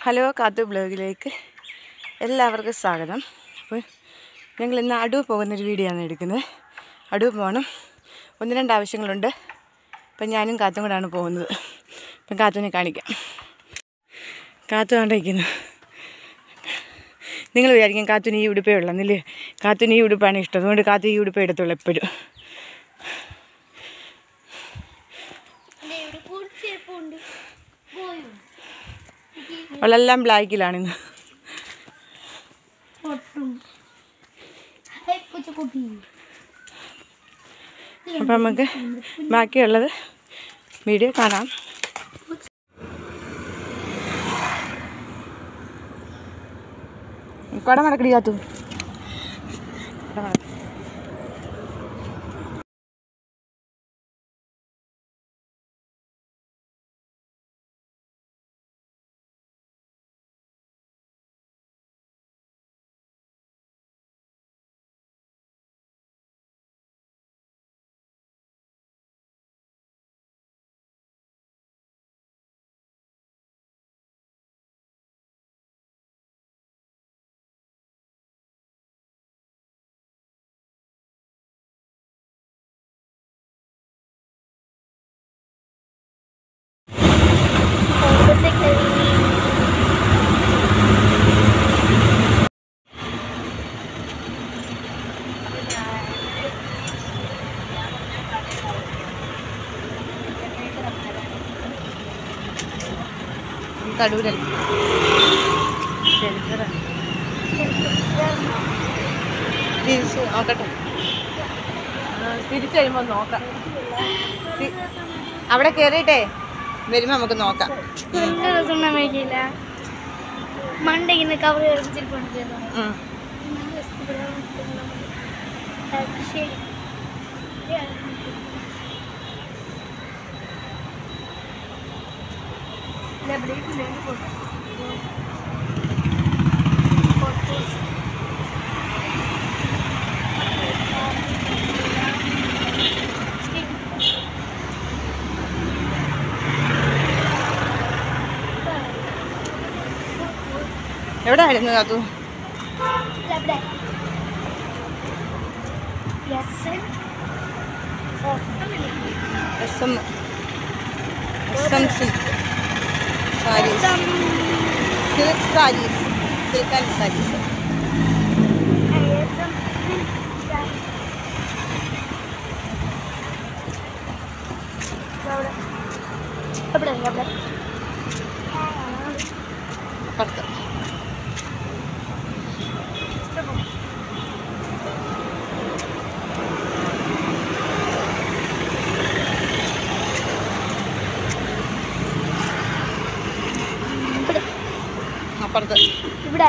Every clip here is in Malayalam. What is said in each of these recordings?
ഹലോ കാത്തു ബ്ലോഗിലേക്ക് എല്ലാവർക്കും സ്വാഗതം. അപ്പോൾ ഞങ്ങൾ ഇന്ന് അടൂർ പോകുന്നൊരു വീഡിയോ ആണ് എടുക്കുന്നത്. അടൂർ പോകണം, 1-2 ആവശ്യങ്ങളുണ്ട്. അപ്പം ഞാനും കാത്തും കൂടാണ് പോകുന്നത്. അപ്പം കാത്തുവിനെ കാണിക്കാം. കാത്തു കണ്ടിരിക്കുന്നു. നിങ്ങൾ വിചാരിക്കും കാത്തുവിന് ഈ ഉടുപ്പേ ഉള്ളെന്നില്ലേ? കാത്തുവിന് ഈ ഉടുപ്പാണ് ഇഷ്ടം, അതുകൊണ്ട് കാത്തു ഈ ഉടുപ്പേ എടുത്തുള്ളൂ എപ്പോഴും. അവളെല്ലാം ബ്ലാക്കിലാണിന്ന്. അപ്പം നമുക്ക് ബാക്കിയുള്ളത് വീഡിയോ കാണാം. കുട മടക്കടി കാത്തു. കടൂരൽ തിരിച്ച് നോക്കട്ടെ, തിരിച്ചു വരുമ്പോൾ നോക്കാം. അവിടെ കയറിയിട്ടേ വരുമ്പോൾ നമുക്ക് നോക്കാം. മണ്ടയ്ക്ക് കവർ എവിടെ ആയിരുന്നു കാത്തു? പുറത്ത് അപ്പുറത്ത് ഇവിടെ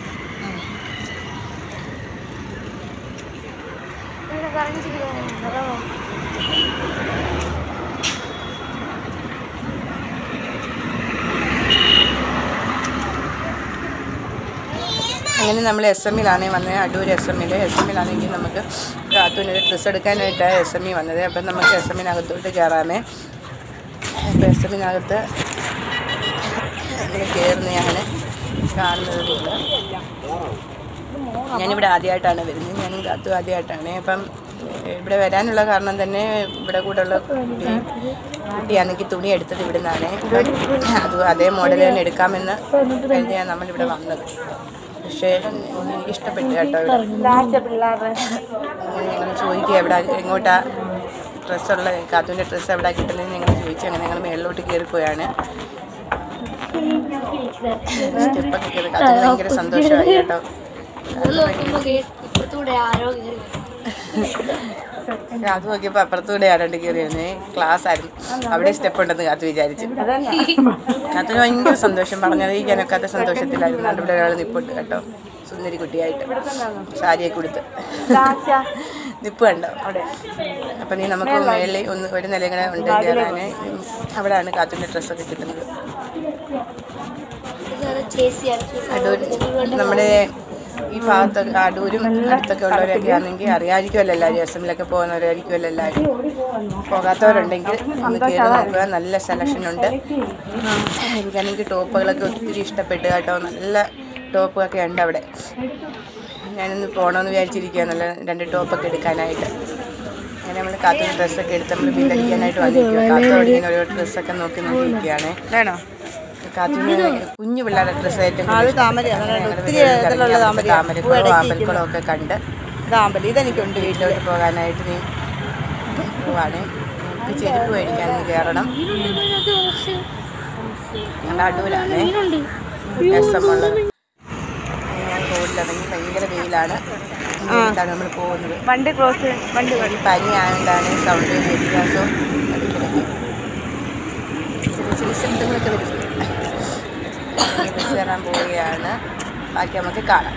അങ്ങനെ നമ്മൾ SM-ലാണ് വന്നത്. അടൂർ SM-ലാണെങ്കിൽ നമുക്ക് കാത്തുവിനൊരു ഡ്രസ്സ് എടുക്കാനായിട്ടാണ് SM-ൽ വന്നത്. അപ്പം നമുക്ക് SM-നകത്തോട്ട് കയറാമേ. അപ്പം SM-നകത്ത് അങ്ങനെ കയറുന്നതാണ് കാണുന്നത്. ഞാനിവിടെ ആദ്യമായിട്ടാണ് വരുന്നത്, ഞാനും കാത്തു ആദ്യമായിട്ടാണ്. അപ്പം ഇവിടെ വരാനുള്ള കാരണം തന്നെ ഇവിടെ കൂടെ ഉള്ള കുട്ടിയാണെങ്കിൽ തുണി എടുത്തത് ഇവിടെ നിന്നാണ്. അത് അതേ മോഡൽ തന്നെ എടുക്കാമെന്ന് കരുതിയാണ് നമ്മളിവിടെ വന്നത്. പക്ഷേ എനിക്കിഷ്ടപ്പെട്ടു കേട്ടോ. ഞങ്ങൾ ചോദിക്കുക എവിടെ എങ്ങോട്ടാ ഡ്രസ്സുള്ള കാത്തുവിൻ്റെ ഡ്രസ്സ് എവിടെ കിട്ടുന്നതെന്ന് ഞങ്ങൾ ചോദിച്ചു. അങ്ങനെ ഞങ്ങൾ മേളിലോട്ട് കയറിപ്പോയാണ്. സ്റ്റെപ്പൊക്കെ കയറി കാത്തുവിന് ഭയങ്കര സന്തോഷമായി കേട്ടോ. കാത്തു നോക്കിയപ്പോൾ അപ്പുറത്തൂടെ ആരാണ്ട് കയറിയിരുന്നേ. ക്ലാസ് ആയിരുന്നു, അവിടെ സ്റ്റെപ്പ് ഉണ്ടെന്ന് കാത്തു വിചാരിച്ചു. കാത്തുവിന് ഭയങ്കര സന്തോഷം, പറഞ്ഞറിയിക്കാനൊക്കാത്ത സന്തോഷത്തിലായിരുന്നു. ഇവിടെ ഒരാൾ നിപ്പുണ്ട് കേട്ടോ, സുന്ദരി കുട്ടിയായിട്ട് സാരിയൊക്കെ കൊടുത്ത് നിപ്പ് കണ്ടോ അവിടെ. അപ്പം നീ നമുക്ക് മേളിൽ ഒരു നിലയും കൂടെ ഉണ്ട് കയറാൻ. അവിടെയാണ് കാത്തുവിൻ്റെ ഡ്രസ്സൊക്കെ കിട്ടുന്നത്. നമ്മുടെ ഈ ഭാഗത്തൊക്കെ അടൂരും അടുത്തൊക്കെ ഉള്ളവരൊക്കെ ആണെങ്കിൽ അറിയാമായിരിക്കുമല്ലോ എല്ലാവരും എസ്എമ്മിലൊക്കെ പോകുന്നവരായിരിക്കുമല്ലോ എല്ലാവരും. പോകാത്തവരുണ്ടെങ്കിൽ ഒന്ന് കയറി നോക്കുക, നല്ല സെലക്ഷൻ ഉണ്ട്. എനിക്കാണെങ്കിൽ ടോപ്പുകളൊക്കെ ഒത്തിരി ഇഷ്ടപ്പെട്ടു കേട്ടോ, നല്ല ടോപ്പൊക്കെ ഉണ്ട് അവിടെ. ഞാനിന്ന് പോകണമെന്ന് വിചാരിച്ചിരിക്കുക, നല്ല 2 ടോപ്പൊക്കെ എടുക്കാനായിട്ട്. അങ്ങനെ നമ്മൾ കാത്തുന്ന ഡ്രസ്സൊക്കെ എടുത്ത് നമ്മൾ ബില്ലടിക്കാനായിട്ട് വന്നിരിക്കുക. കാത്തോടെ ഇങ്ങനെ ഓരോ ഡ്രസ്സൊക്കെ നോക്കി നോക്കിയിരിക്കുകയാണ്. വേണോ കാത്തുന്ന കുഞ്ഞു പിള്ളേരുടെ ഡ്രസ്സ് ഏറ്റവും താമരക്കുളവും ആമ്പൽക്കുളവും ഒക്കെ കണ്ട് ഇതെനിക്കുണ്ട് വീട്ടിലോട്ട് പോകാനായിട്ട്. നീ പോവാണ്, നമുക്ക് ചെരുപ്പ് മേടിക്കാനൊന്ന് കയറണം. ഞങ്ങളുടെ അടൂരാണ് രസമുള്ളത്. റോഡിലിറങ്ങി ഭയങ്കര വെയിലാണ്, നമ്മൾ പോകുന്നത്. വണ്ടി പനി ആയതുകൊണ്ടാണ് സൗണ്ട് വ്യത്യാസവും ഇടയ്ക്കിടയ്ക്ക് ചെറിയ ശബ്ദങ്ങളൊക്കെ വരും. ബസ് കയറാൻ പോവുകയാണ്, ബാക്കി നമുക്ക് കാണാം.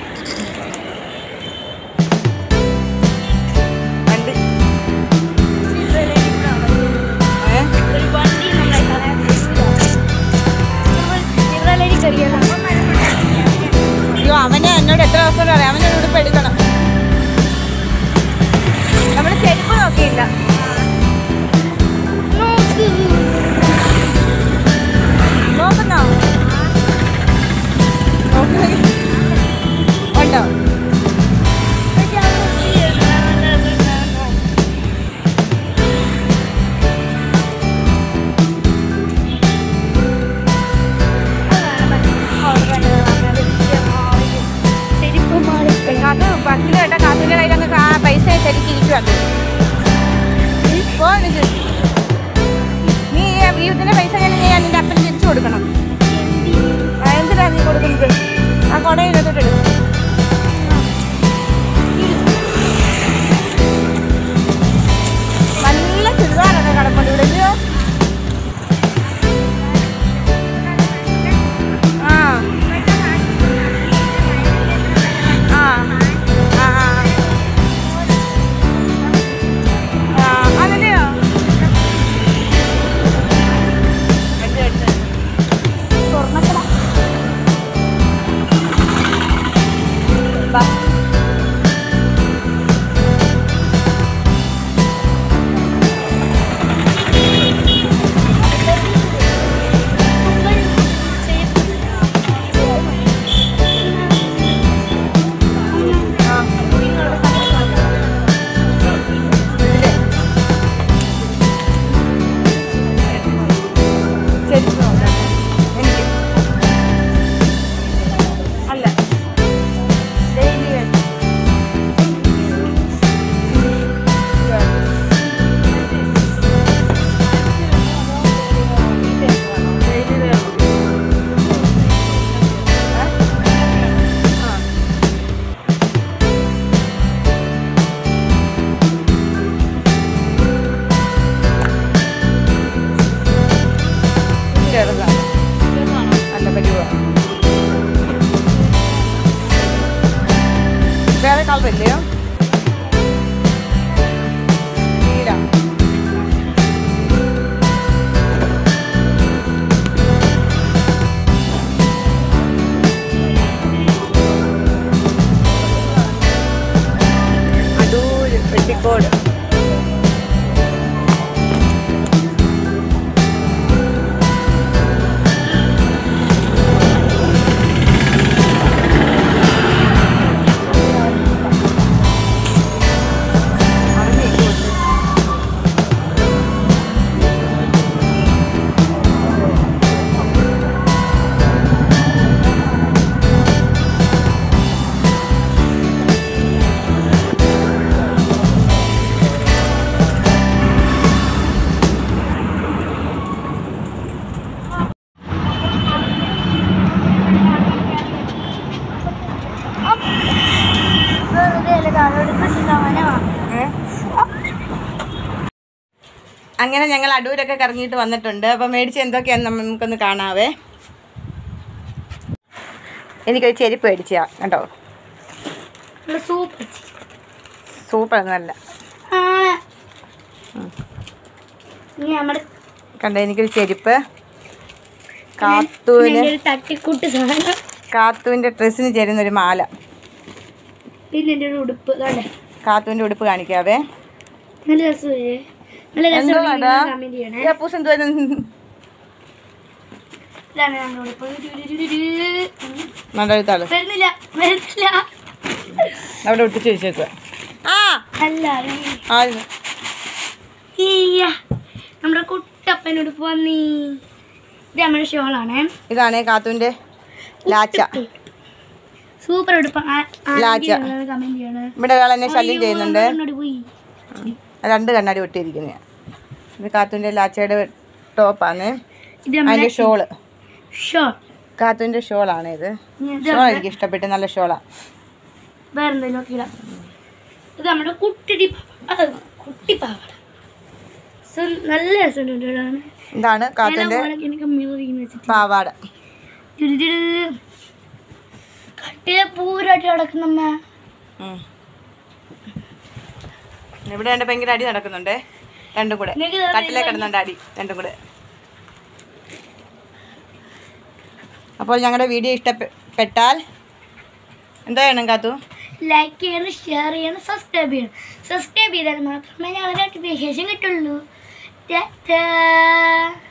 അയ്യോ, അവന് എന്നോട് എത്ര ദിവസം പറയാം, അവനൊരു ഉടുപ്പ് എടുക്കണം. നമ്മൾ ചെരുപ്പ് നോക്കിയില്ല. നോക്കുന്നോ? ഉണ്ടോ? അത് ബസ്സിൽ കേട്ട കാത്തിൻ്റെ കയ്യിലൊക്കെ പൈസ ശരിക്കിരിക്കുവാണ്. നീ ഇതിൻ്റെ പൈസ ഞാൻ നിൻ്റെ അപ്പന് തിരിച്ചു കൊടുക്കണം. എന്തിനാണ് നീ കൊടുക്കുന്നത്? ആ കുടയിലെത്തിട്ട് നല്ല ചുരിദാറൊക്കെ കിടപ്പുണ്ട് ഇവിടെ. വേറെ കളറില്ലയോ? നീല അടൂർ വെട്ടിക്കോട്. അങ്ങനെ ഞങ്ങൾ അടൂരൊക്കെ കറങ്ങിയിട്ട് വന്നിട്ടുണ്ട്. അപ്പോൾ മേടിച്ച് എന്തൊക്കെയാണെന്ന് നമുക്കൊന്ന് കാണാവേ. എനിക്കൊരു ചെരുപ്പ് മേടിച്ചാ കേട്ടോ. സൂപ്പറൊന്നുമല്ല കണ്ടോ. എനിക്കൊരു ചെരുപ്പ്, കാത്തുവിൻ്റെ ഡ്രസ്സിന് ചേരുന്നൊരു മാല. പിന്നെ എൻ്റെ ഒരു ഉടുപ്പ് കണ്ടേ, കാത്തുവിന്റെ ഉടുപ്പ് കാണിക്കാവേ. നല്ല രസമില്ലേ? നല്ല രസമാണ്. കമന്റ് ചെയ്യണേ. ഇതാണ് ഞങ്ങളുടെ ഉടുപ്പ്. വരുന്നില്ല വരുന്നില്ല. അവിടെ ഒട്ടിച്ച് വെച്ചേക്കുക. അല്ല നമ്മുടെ കുട്ടപ്പൻ ഉടുപ്പ് വന്നീ. ഇത് നമ്മുടെ ഷോളാണ്. ഇതാണ് കാത്തുവിന്റെ ലാച്ച. സൂപ്പർ ഉടുപ്പ്. ലാച്ച. കമന്റ് ചെയ്യണേ. ഇവിടെ ഒരാൾ എന്നെ ശല്യം ചെയ്യുന്നുണ്ട്. 2 കണ്ണാടി ഒട്ടിയിരിക്കുന്ന. ഇത് കാത്തുവിന്റെ ലാച്ചയുടെ ടോപ്പാണ്. അതിന്റെ ഷോള്. കാത്തുവിന്റെ ഷോളാണ് ഇത്. ഷോൾ എനിക്ക് ഇഷ്ടപ്പെട്ടു. നല്ല ഷോളാ. വേറെ എന്തെങ്കിലും ഇത് നമ്മുടെ കുട്ടിപ്പാവാട. നല്ല രസമുണ്ട്. ഇതാണ് കാത്തുവിന്റെ പാവാട. കട്ടിലെ പൂരായിട്ട് കിടക്കുന്നമ്മ. ഇവിടെ രണ്ട് ഭയങ്കര അടി നടക്കുന്നുണ്ട്. രണ്ടും കൂടെ കട്ടിലേ കിടന്നുണ്ട് അടി രണ്ടും കൂടെ. അപ്പോൾ ഞങ്ങളുടെ വീഡിയോ ഇഷ്ടപ്പെട്ടാൽ എന്താ ചെയ്യണം കാത്തു? ലൈക്ക് ചെയ്യണം, ഷെയർ ചെയ്യണം, സബ്സ്ക്രൈബ് ചെയ്യണം. സബ്സ്ക്രൈബ് ചെയ്താൽ മാത്രമേ ഞങ്ങളുടെ നോട്ടിഫിക്കേഷൻ കിട്ടുള്ളൂ.